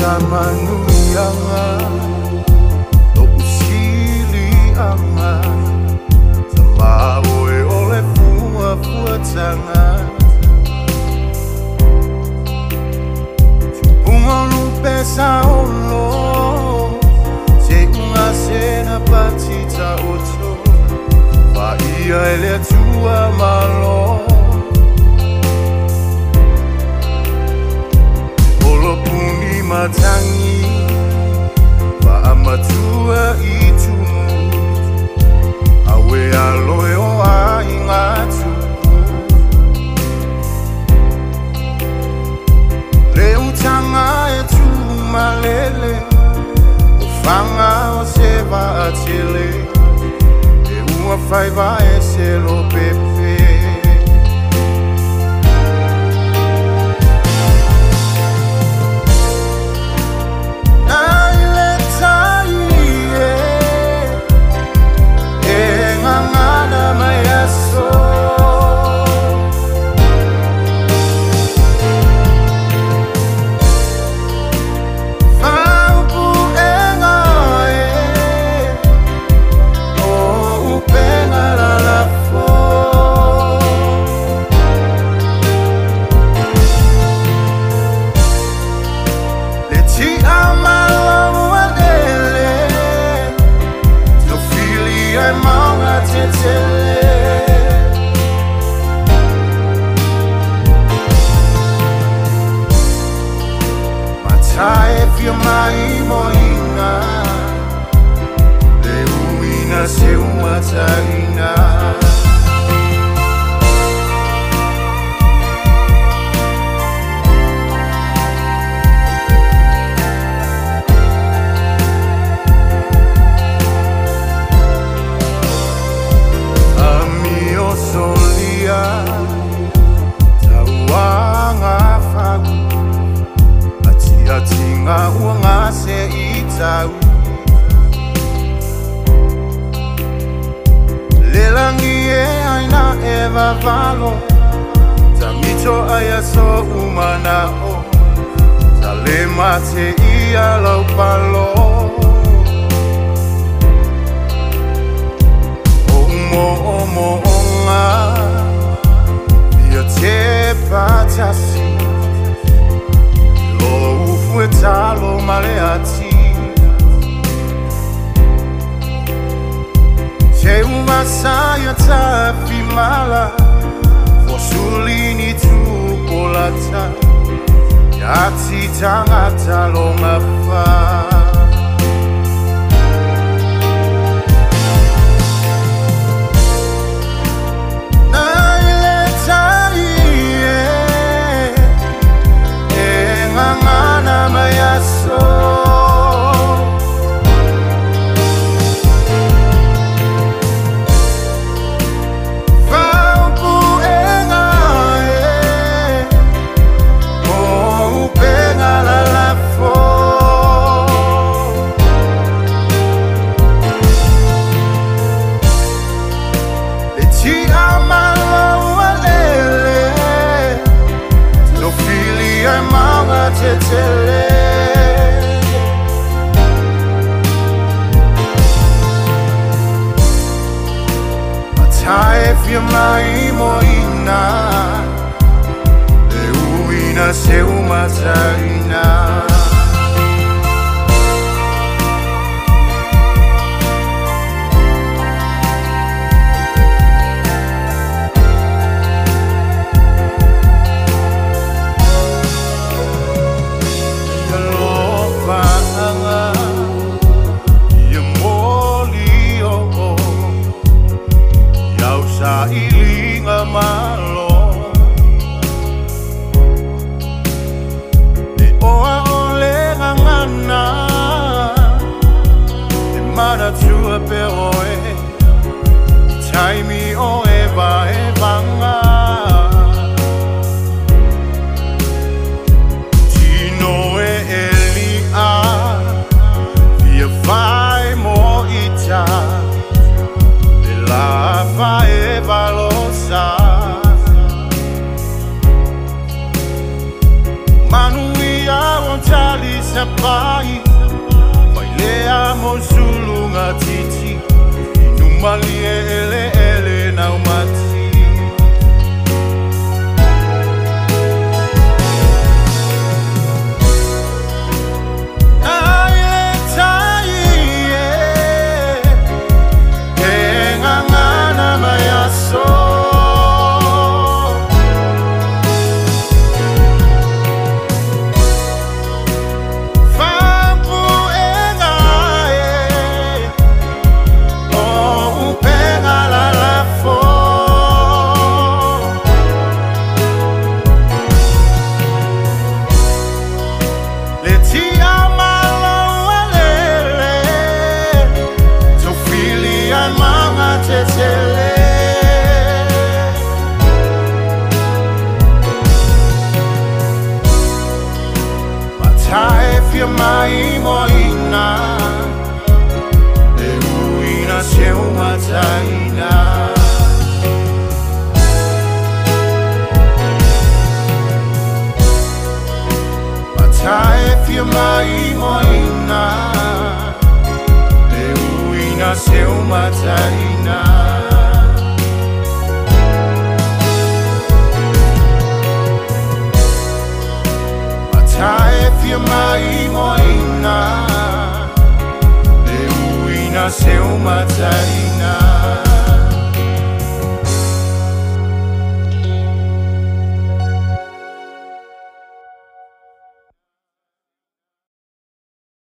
manuianga o usili anga sama oe ole fuatanga Punga lupe sa olo se unga sena patita oto va ia ele tua malo Matangi va amatua itu awe aloe o aingatu leu tanga e tu malele o fanga o se va atele e uma fai va e se lo pepe Mai moina de uina se uma taina Amio solia tauanga fagu Atinga uanga se itau Lelangi e aina eva valo Tamito aya so umana o Talema te ia lau palo Omo onga Ia te patasi Talo maleati Se uma saia tafi mala Fosulini tu polata Yati tangata longa fa Mai moina de uina se uma taina Ilinga malo E oa ole ngana E mana tua pero e Taimi o eva e vanga Tino e elia Via vai mo ita La vai valosa Manuia won't alisa pai Vai lea mo sulunga titi Inumali ele na umati Fia mai moina E uina se uma taina Matae fia mai moina E uina se uma taina Matae fia mai moina E uina se uma taina